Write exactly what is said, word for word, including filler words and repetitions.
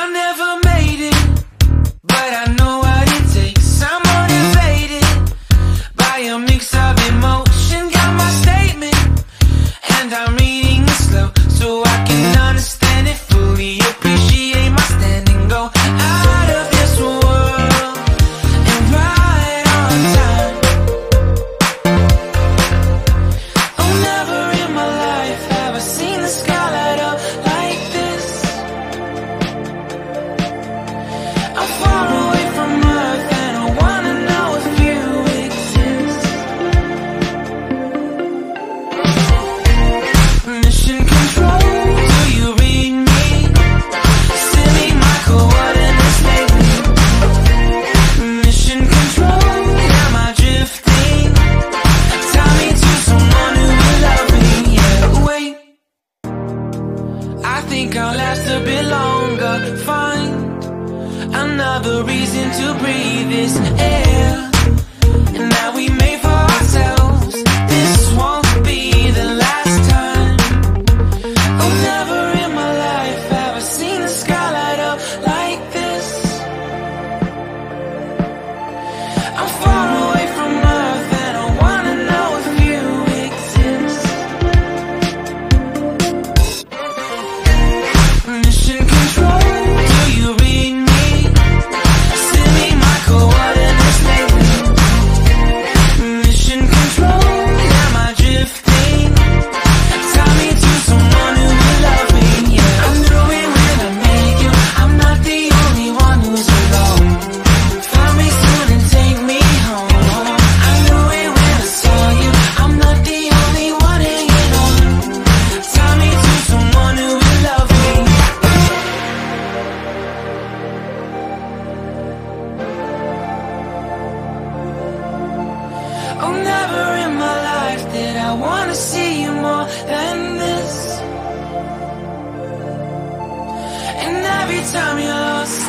never made it, but I know what it takes. I'm motivated by a mix of emotion. Got my statement, and I'm reading it slow so I can understand it fully. Appreciate my standing, go out of this world and right on time. Oh, never in my life have I seen the sky light up like this. I'm far away from Earth and I wanna know if you exist. Mission control, do you read me? Send me my coordinates lately. Mission control, am I drifting? Tie me to someone who will love me. Yeah, wait, I think I'll last a bit longer. Find another reason to breathe this air, and that we made for ourselves. This won't be the last time. Oh, never in my life have I seen the sky light up like this. I'm far away from Earth and I wanna know if you exist. Mission control, do you read me? Send me my coordinates lately. Mission control, am I drifting? Tie me to someone who will love me. Yeah, I knew it when I met you. I'm not the only one who's alone. Find me soon and take me home. I knew it when I saw you. I'm not the only one hanging on. Tie me to someone who will love me. Oh, never in my life did I wanna see you more than this. And every time you're lost